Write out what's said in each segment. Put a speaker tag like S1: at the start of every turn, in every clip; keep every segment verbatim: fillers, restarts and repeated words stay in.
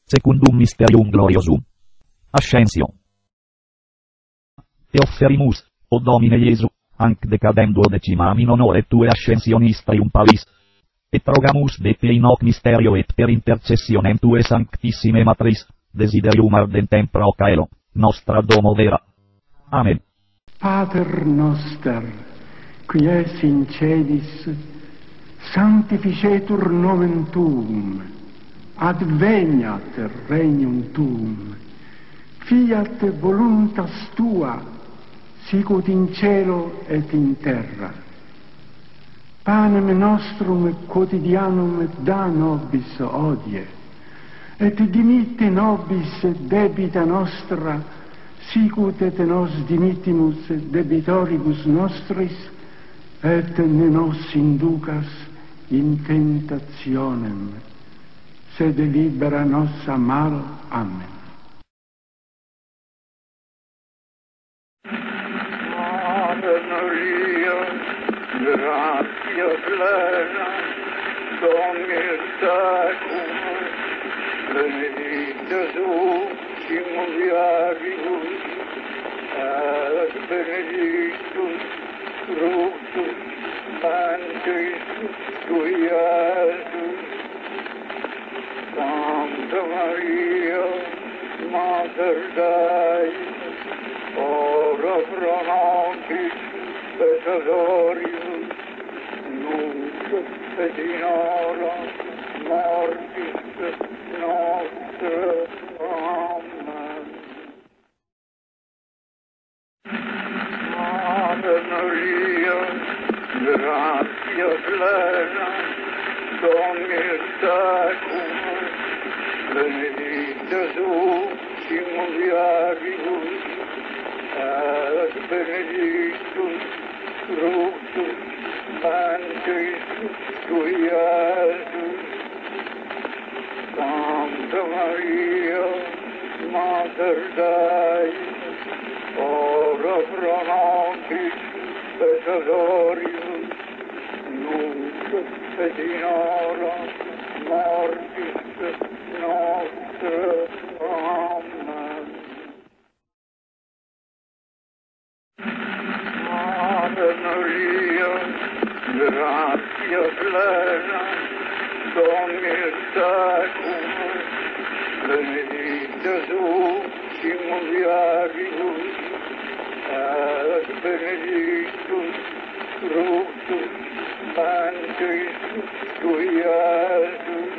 S1: secundum mysterium gloriosum. Ascensio. E offerimus, o Domine Iesu, anc decadendo decimam in honore Tue ascensionis triumphalis. Et rogamus de Te in hoc mysterio et per intercessionem Tue sanctissime matris, desiderium ardentem pro caelo, nostra domo vera. Amen.
S2: Pater noster, qui es in celis, sanctificetur nomen Tuum, adveniat regnum Tuum, fiat voluntas Tua, sicut in cielo et in terra. Panem nostrum quotidianum da nobis hodie, et dimitte nobis debita nostra, sicut et nos dimittimus debitoribus nostris, et ne nos inducas in tentationem, sed libera nos a malo. Amen.
S3: Ave Maria, gratia plena, Dominus tecum, benedicta tu in mulieribus, et benedictus fructus ventris tui, Iesus. Santa Maria, Mater Dei, ora pro nobis peccatoribus, nunc et in hora mortis nostre. Amen. Ave Maria, gratia plena, Dominus tecum, benedicta tu in mulieribus, et benedictus fructus ventris tui, Iesus. Santa Maria, Mater Dei, ora pro nobis peccatoribus, nunc et in hora mortis nostre. Amen. Ave Maria, gratia plena, Dominus tecum, benedicta tu in mulieribus, et benedictus fructus ventris tui, Iesus.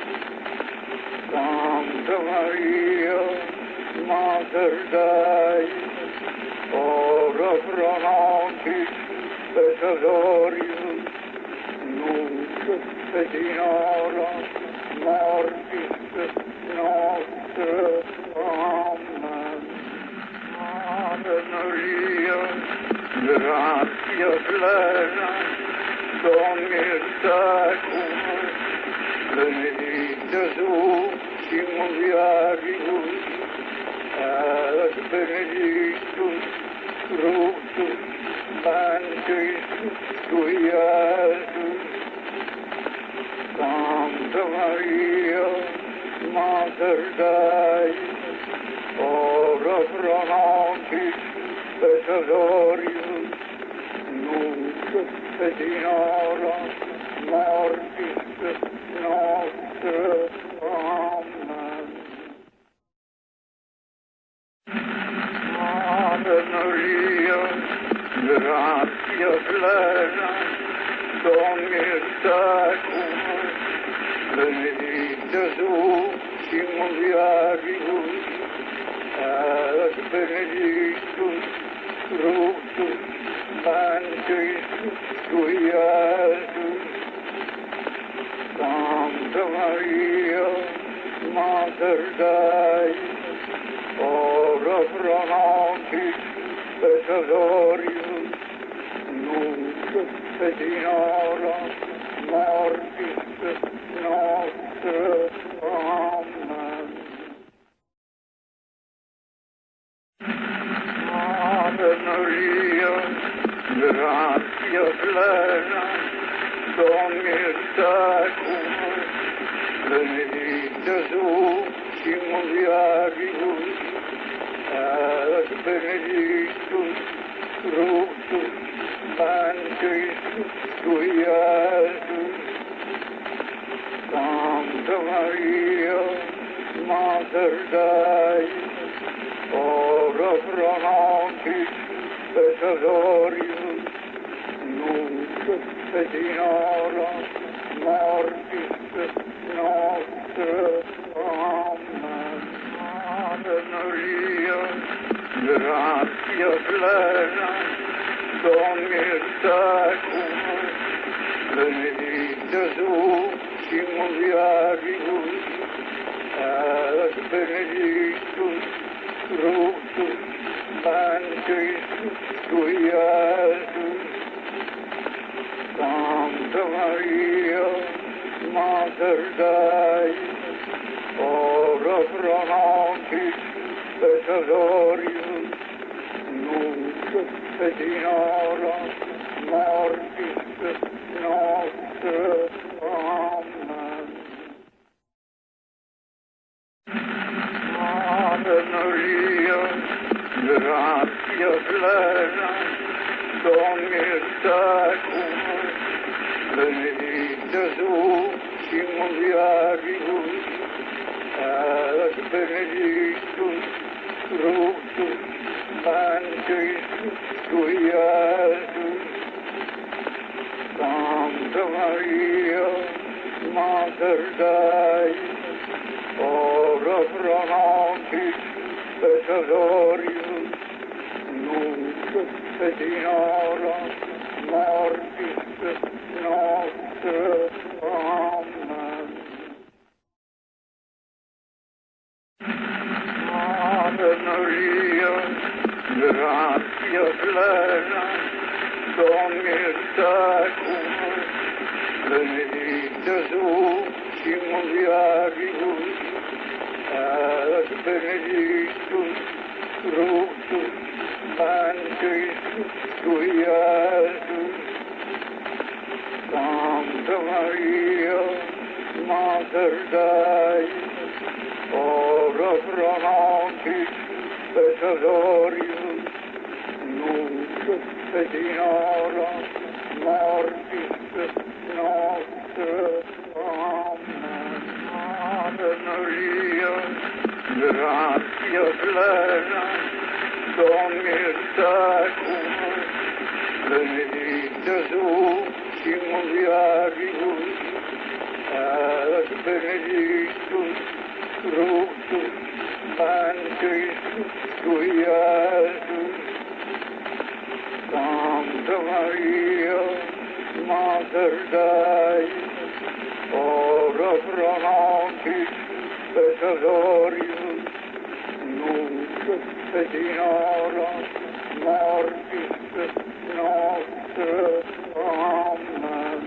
S3: Santa Maria, Mater Dei, ora pro nobis peccatoribus, nunc et in hora mortis nostre. Amen. Ave Maria, gratia plena, Dominus tecum, benedicta tu in mulieribus, et benedictus fructus ventris tui, Iesus. Santa Maria, Mater Dei, ora pro nobis peccatoribus, nunc et in hora mortis nostre. Amen. Ave Maria, gratia plena, Dominus tecum, benedicta tu in mulieribus, et benedictus fructus ventris tui, Iesus. Santa Maria, Mater Dei, ora pro nobis peccatoribus, nunc et in hora mortis nostre. Amen. Ave Maria, gratia plena, Dominus tecum, benedicta tu in viaribus, et benedictus fructus ventris tui, Iesus. Sancta Maria, Mater Dei, ora pro nobis peccatoribus, nunc et in hora mortis nostre. Amen. Ave Maria, gratia plena, Dominus tecum, benedicta tu in mulieribus, et benedictus fructus ventris tui, Iesus. Sancta Maria, Mater Dei, ora pro nobis peccatoribus, nunc et in hora mortis nostre. Amen. Ave Maria, gratia plena, Dominus tecum, benedicta tu in mulieribus, et benedictus fructus ventris tui, Iesus. Sancta Maria, Mater Dei, ora pro nobis peccatoribus, nunc et in hora mortis nostre. Amen. Ave Maria, gratia plena, Dominus tecum, benedicta tu in mulieribus, et benedictus fructus ventris tui, Iesus. Sancta Maria, Mater Dei, ora pro nobis peccatoribus, nunc et in hora mortis nostre. Amen. Ave Maria, gratia plena, Dominus tecum, benedicta tu in mulieribus, et benedictus fructus ventris tui, Iesus. Sancta Maria, Mater Dei, ora pro nobis peccatoribus, nunc et in hora mortis nostre. Amen.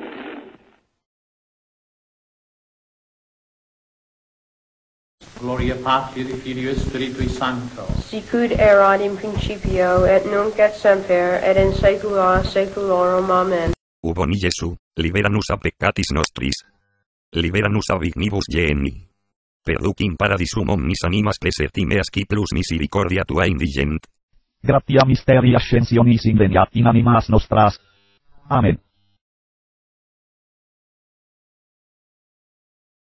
S4: Gloria Patri et Filio et Spiritui Sancto.
S5: Sicut erat in principio, et nunc et semper, et in saecula saeculorum. Amen.
S6: O boni Iesu, libera nos a peccatis nostris. Libera nos a vignibus geni. Perducim paradisum omnis animas plesertimeas qui plus misericordia tua indigent.
S1: Gratia mysteri ascensionis inveniat in animas nostras. Amen.